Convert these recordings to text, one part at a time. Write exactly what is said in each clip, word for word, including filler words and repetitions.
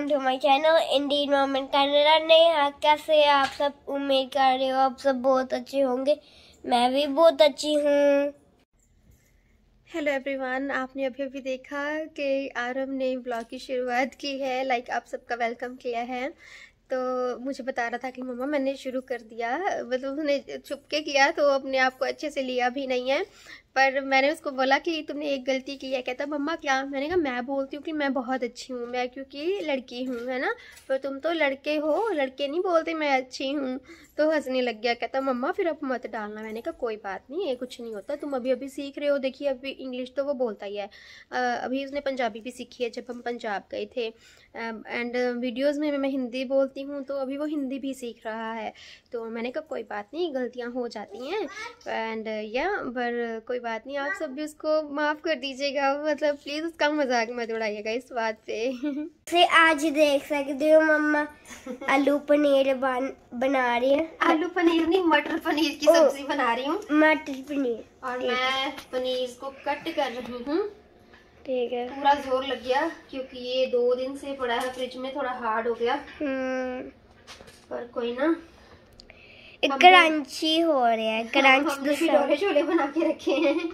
Welcome to my channel Indian moment Canada. नहीं, कैसे आप सब? उम्मीद कर रही हो आप सब बहुत अच्छे होंगे। मैं भी बहुत अच्छी हूँ। हेलो एवरीवन, आपने अभी अभी देखा कि आरव ने ब्लॉग की शुरुआत की है, लाइक आप सबका वेलकम किया है। तो मुझे बता रहा था कि मम्मा मैंने शुरू कर दिया, मतलब उसने छुप के किया तो अपने आप को अच्छे से लिया भी नहीं है। पर मैंने उसको बोला कि तुमने एक गलती की है। कहता मम्मा क्या? मैंने कहा मैं बोलती हूँ कि मैं बहुत अच्छी हूँ, मैं क्योंकि लड़की हूँ, है ना, पर तुम तो लड़के हो, लड़के नहीं बोलते मैं अच्छी हूँ। तो हंसने लग गया, कहता मम्मा फिर अब मत डालना। मैंने कहा कोई बात नहीं, ये कुछ नहीं होता, तुम अभी अभी सीख रहे हो। देखिए अभी इंग्लिश तो वो बोलता ही है, अभी उसने पंजाबी भी सीखी है जब हम पंजाब गए थे। एंड वीडियोज़ में मैं हिंदी बोलती हूँ तो अभी वो हिंदी भी सीख रहा है। तो मैंने कहा कोई बात नहीं, गलतियाँ हो जाती हैं एंड या पर कोई बात नहीं, आप सब भी उसको माफ़ कर दीजिएगा। मतलब प्लीज़ उसका मजाक मत उड़ाइएगा इस बात पे। से आज देख सकते हो मम्मा आलू पनीर बन बना रही है। आलू पनीर नहीं, मटर पनीर की सब्जी बना रही हूँ। मटर पनीर, और मैं पनीर को कट कर रही हूँ। ठीक है। पूरा जोर लग गया क्योंकि ये दो दिन से पड़ा है फ्रिज में, थोड़ा हार्ड हो गया। पर कोई ना, क्रंची हो रहा है। क्रंच हमने भी डोले छोले बना के रखे हैं।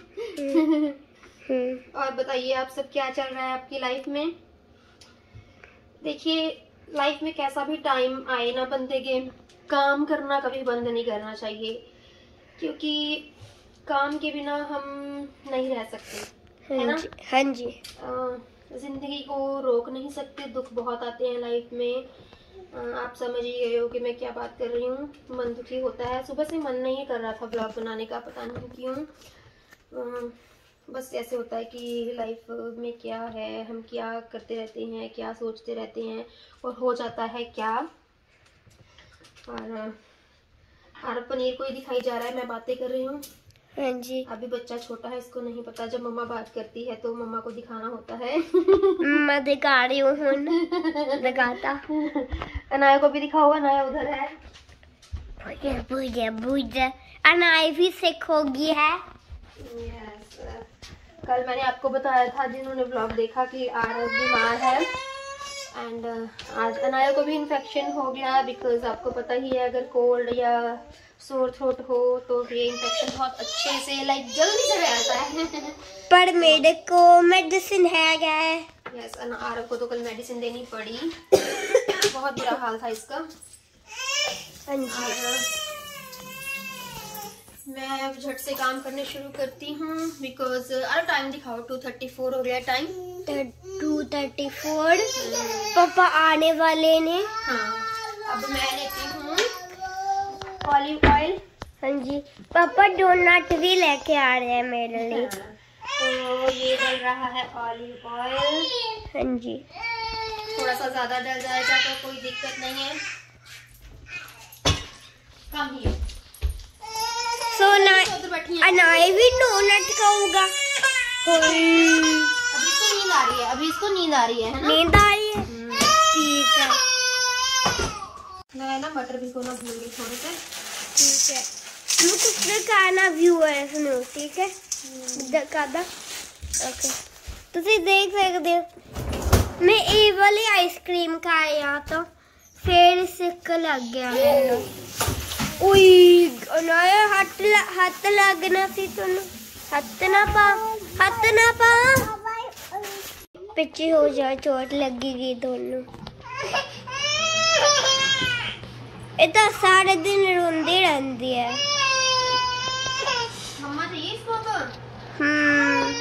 और बताइए आप सब, क्या चल रहा है आपकी लाइफ में? देखिए लाइफ में कैसा भी टाइम आए ना, बंदे के काम करना कभी बंद नहीं करना चाहिए, क्योंकि काम के बिना हम नहीं रह सकते, है ना? हाँ जी। जिंदगी को रोक नहीं सकते, दुख बहुत आते हैं लाइफ में। आप समझ ही गए हो कि मैं क्या बात कर रही हूँ। मन दुखी होता है, सुबह से मन नहीं कर रहा था ब्लॉग बनाने का, पता नहीं क्यों। बस ऐसे होता है कि लाइफ में क्या है, हम क्या करते रहते हैं, क्या सोचते रहते हैं और हो जाता है क्या। और आरव पनीर को ही दिखाई जा रहा है, मैं बातें कर रही हूँ। हाँ जी। अभी बच्चा छोटा है, इसको नहीं पता, जब मम्मा बात करती है तो मम्मा को दिखाना होता है। मैं दिखा रही हूँ, दिखाता। अनाया को भी दिखाओ, अनाया उधर है। बुझे बुझे बुझे अनाया भी सिक होगी है। यस, कल मैंने आपको बताया था, जिन्होंने ब्लॉग देखा, कि आरव बीमार है एंड आज अनाया को भी इन्फेक्शन हो गया। बिकॉज आपको पता ही है, अगर कोल्ड या सोर थ्रोट हो तो ये इन्फेक्शन बहुत अच्छे से, लाइक जल्दी से फैलता है। पर मेरे को मेडिसिन है क्या है? यस, आरव को तो कल मेडिसिन देनी पड़ी। बहुत बुरा हाल था इसका। मैं अब झट से काम करने शुरू करती हूँ बिकॉज अरे टाइम दिखाओ, टू थर्टी फोर हो गया टाइम। टू थर्टी फोर पापा आने वाले ने। हाँ, अब मैं लेती हूँ ऑलिव ऑयल। हाँ जी, पापा डोनट भी लेके आ रहे हैं मेरे लिए। हाँ, तो ये डल रहा है ऑलिव ऑयल। हाँ जी, थोड़ा सा ज्यादा डल जाएगा तो कोई दिक्कत नहीं है। कम ही सो ना अनाया भी डोनट खाऊंगा। अभी इसको नींद आ रही है, अभी इसको नींद आ रही है, है ना? नींद आ रही है, ठीक है। मैं ना मटर भी को ना भूल गई थोड़े से। ठीक है, मैं कुछ खाना व्यूअर्स ਨੂੰ, ठीक है? दिखादा। ओके, तुसी देख सकते हो मैं ये वाली आइसक्रीम खाया तो फिर सिक लग गया मैनू। उई अनाया हथ हथ लगना सी, तुनु हथ ना पा, हथ ना पा, पीछे हो जा, चोट लगेगी दोनों। ये तो सारे दिन रोंदी रहती है। मम्मा चाहिए इसको तो। हम्म,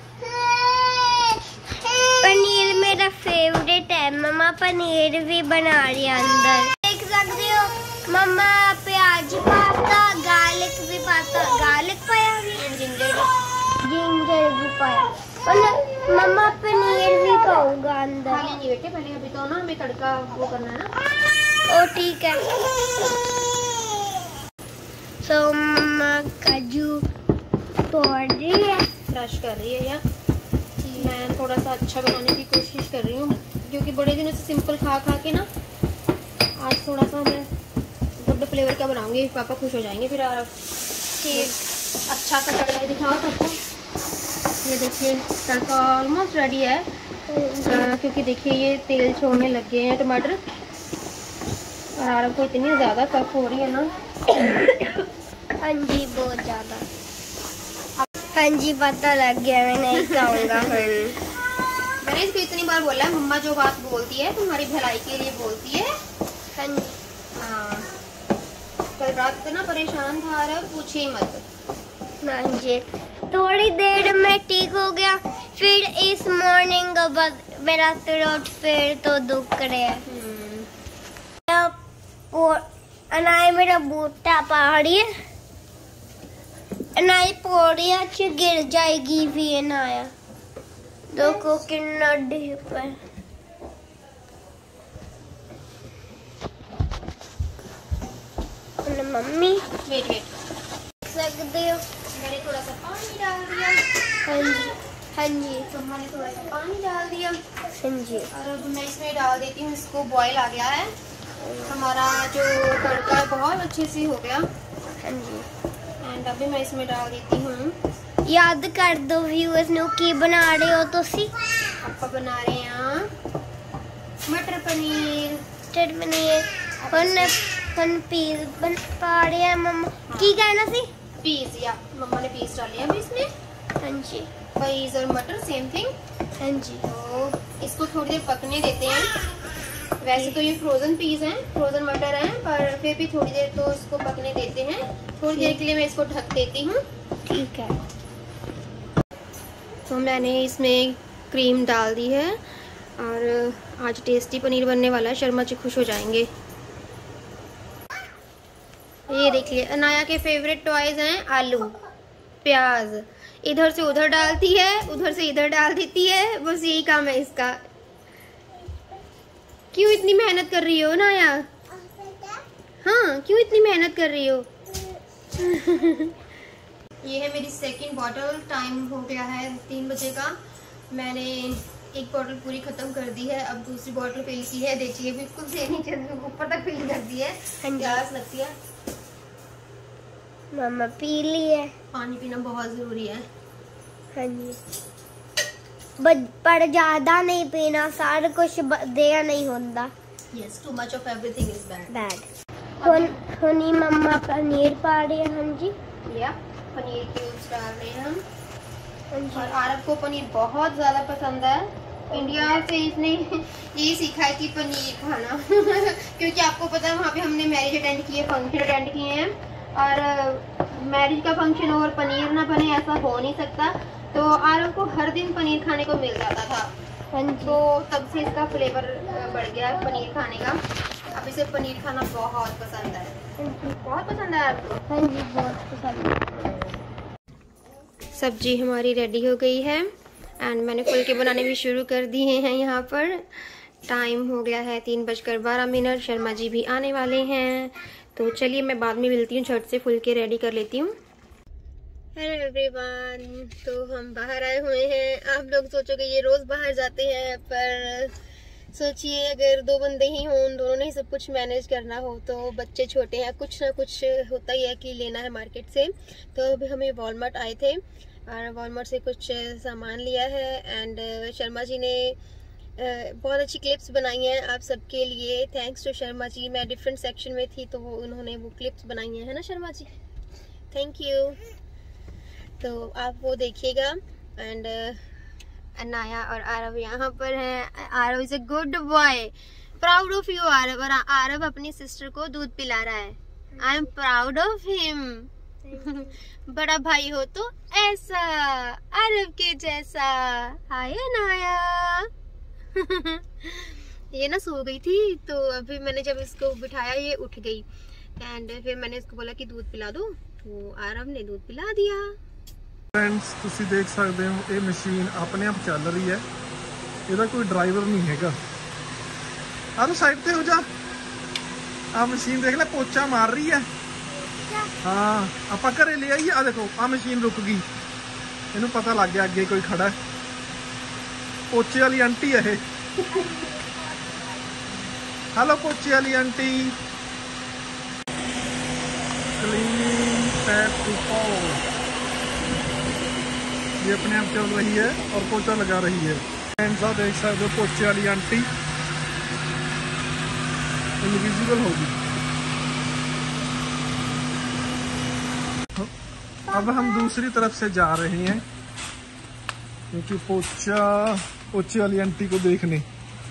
पनीर मेरा फेवरेट है। मम्मा पनीर भी बना रही है अंदर, देख सकते हो। मम्मा प्याज पाता, गार्लिक भी पाता, गार्लिक पाया भी, जिंजर जिंजर भी पाया। और मम्मा पनीर भी पाऊंगा अंदर। खाली नहीं बेटे, पहले अभी तो ना हमें तड़का वो करना है ना। ओ ठीक है। सो मम्मा काजू तोड़ रही है, क्रश कर रही है। या मैं थोड़ा सा अच्छा बनाने की कोशिश कर रही हूँ, क्योंकि बड़े दिनों से सिंपल खा खा के ना, आज थोड़ा सा मैं डब्बे फ्लेवर का बनाऊंगी, पापा खुश हो जाएंगे फिर। और ठीक, अच्छा सा तड़का दिखाओ सबको। ये देखिए तड़का ऑलमोस्ट रेडी है। आ, क्योंकि देखिए ये तेल छोड़ने लग गए हैं टमाटर, और आरव को इतनी ज़्यादा कफ हो रही है ना। हाँ जी बहुत ज़्यादा। हाँ जी पता लग गया, मैं नहीं खाऊंगा फिर। मैंने इसको इतनी बार बोला है, मम्मा जो बात बोलती है तुम्हारी भलाई के लिए बोलती है। हाँ जी। हाँ, कल रात इतना परेशान था आरव, पूछे ही मत। हाँ जी, थोड़ी देर में ठीक हो गया, फिर इस मॉर्निंग बाद मेरा थ्रोट फिर तो दुख रहा है। अनाए मेरा बूटा पहाड़ी है, अनाए पौड़िया च गिर जाएगी भी अनाया। देखो कितना डीप है। मम्मी वेट वेट सकते हो, मैंने थोड़ा सा पानी डाल दिया। हाँ जी हाँ जी तो मैंने थोड़ा सा पानी डाल दिया, हाँ जी। और अब मैं इसमें डाल देती हूँ, इसको बॉईल आ गया है हमारा जो तड़का है, बहुत अच्छे से हो गया। हाँ जी। एंड अभी मैं इसमें डाल देती हूँ, याद कर दो व्यूअर्स नु की बना रहे हो तुसी? आपका बना रहे हैं मटर पनीर। मटर पनीर ਹੁਣ ਹੁਣ पीस बन पा रहे हैं मम्मा। की कहना सी? पीस, या मम्मा ने पीस डाले हैं अभी इसमें। हाँ जी। पीस और मटर सेम थिंग। हाँ जी। तो इसको थोड़ी देर पकने देते हैं। वैसे तो ये फ्रोजन पीस हैं, फ्रोजन मटर हैं, पर फिर भी थोड़ी देर तो इसको पकने देते हैं। थोड़ी देर के लिए मैं इसको ढक देती हूँ। ठीक है। तो मैंने इसमें क्रीम डाल दी है, और आज टेस्टी पनीर बनने वाला है, शर्मा जी खुश हो जाएंगे। ये देखिए अनाया के फेवरेट टॉयज हैं आलू प्याज, इधर से उधर डालती है, उधर से इधर डाल देती है, बस यही काम है इसका। क्यों इतनी मेहनत कर रही हो अनाया? हाँ क्यों इतनी मेहनत कर रही हो? ये है मेरी सेकंड बॉटल, टाइम हो गया है तीन बजे का। मैंने एक बॉटल पूरी खत्म कर दी है, अब दूसरी बॉटल फिल की है। देखिए बिल्कुल से नीचे ऊपर तक फिल कर दी है, प्यास लगती है। मम्मा पी ली है। पानी पीना बहुत जरूरी है। हाँ जी, पर ज्यादा नहीं पीना, सारा कुछ देगा नहीं होता। Yes, too much of everything is bad. Bad. हुन हुनी मम्मा पनीर पा रही है। हाँ जी। या पनीर क्यूब्स डाल रहे हैं हम। हाँ जी। और आरब को पनीर बहुत ज़्यादा पसंद है। इंडिया से इसने यही सीखा है कि पनीर खाना क्योंकि आपको पता है वहाँ पे हमने मैरिज अटेंड किए, फंक्शन अटेंड किए हैं, और मैरिज का फंक्शन और पनीर ना बने ऐसा हो नहीं सकता। तो आरब को हर दिन पनीर खाने को मिल जाता था। हाँ जी। तो तब से इसका फ्लेवर बढ़ गया है पनीर खाने का। अब इसे पनीर खाना बहुत पसंद है। हाँ जी। बहुत पसंद है आपको? हाँ जी बहुत पसंद। सब्जी हमारी रेडी हो गई है, एंड मैंने फुलके बनाने भी शुरू कर दिए हैं। यहाँ पर टाइम हो गया है तीन बजकर बारह मिनट, शर्मा जी भी आने वाले हैं। तो चलिए मैं बाद में मिलती हूँ, झट से फुलके रेडी कर लेती हूँ। हेलो एवरीवन, तो हम बाहर आए हुए हैं। आप लोग सोचोगे ये रोज़ बाहर जाते हैं, पर सोचिए अगर दो बंदे ही हों, उन दोनों ने ही सब कुछ मैनेज करना हो, तो बच्चे छोटे हैं, कुछ ना कुछ होता ही है कि लेना है मार्केट से। तो अभी हमें वॉलमार्ट आए थे और वॉलमार्ट से कुछ सामान लिया है। एंड शर्मा जी ने बहुत अच्छी क्लिप्स बनाई हैं आप सबके लिए। Thanks to Sharma ji. मैं डिफरेंट सेक्शन में थी तो वो उन्होंने वो क्लिप्स बनाई हैं, है ना शर्मा जी? Thank you. तो आप वो देखिएगा। एंड अनाया और आरव यहाँ पर हैं। Aarav is a good boy, proud of you Aarav. और आरव अपनी सिस्टर को दूध पिला रहा है। I am proud of him. बड़ा भाई हो तो ऐसा, आरव के जैसा। हाय अनाया। ये ना सो गई थी, तो अभी मैंने जब इसको बिठाया ये उठ गई, एंड फिर मैंने इसको बोला कि दूध पिला दो, तो आरव ने दूध पिला दिया। फ्रेंड्स ਤੁਸੀਂ देख सकते हो ये मशीन अपने आप चल रही है, ਇਹਦਾ कोई ड्राइवर नहीं हैगा। आरो साइड पे हो जा। आ मशीन देख ले पोचा मार रही है। हाँ आप घरे ले आइए। आ देखो आ मशीन रुक गई, इनू पता लग गया अगे कोई खड़ा है। पोचे वाली आंटी है। हेलो पोचे वाली aunty. Clean tap to power, ये अपने आप चल रही है और पोचा लगा रही है। फ्रेंड्स आप देख सकते हो पोचे वाली आंटी इनविजिबल होगी। अब हम दूसरी तरफ से जा रहे हैं क्योंकि पोचा पोचे वाली आंटी को देखने।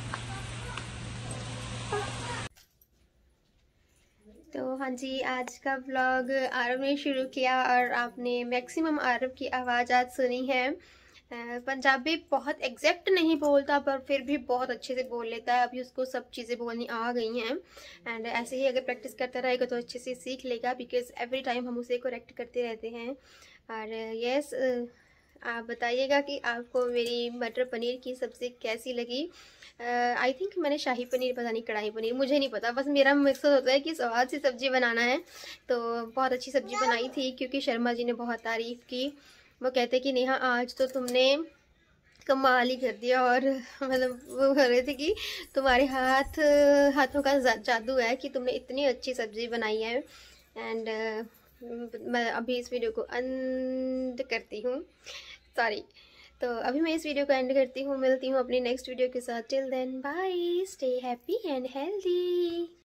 तो हाँ जी, आज का व्लॉग आरव ने शुरू किया और आपने मैक्सिमम आरव की आवाज़ आज सुनी है। पंजाबी बहुत एग्जैक्ट नहीं बोलता पर फिर भी बहुत अच्छे से बोल लेता है। अभी उसको सब चीज़ें बोलनी आ गई हैं एंड ऐसे ही अगर प्रैक्टिस करता रहेगा तो अच्छे से सीख लेगा, बिकॉज एवरी टाइम हम उसे करेक्ट करते रहते हैं। और यस, आप बताइएगा कि आपको मेरी मटर पनीर की सब्ज़ी कैसी लगी। आई uh, थिंक मैंने शाही पनीर, पता नहीं कढ़ाई पनीर, मुझे नहीं पता, बस मेरा मकसद होता है कि स्वाद से सब्ज़ी बनाना है। तो बहुत अच्छी सब्ज़ी बनाई थी क्योंकि शर्मा जी ने बहुत तारीफ़ की। वो कहते कि नेहा आज तो तुमने कमाल ही कर दिया, और मतलब वो कह रहे थे कि तुम्हारे हाथ हाथों का जादू है कि तुमने इतनी अच्छी सब्ज़ी बनाई है। एंड uh, मैं अभी इस वीडियो को एंड करती हूँ, सॉरी। तो अभी मैं इस वीडियो को एंड करती हूँ, मिलती हूँ अपनी नेक्स्ट वीडियो के साथ। Till then bye, stay happy and healthy.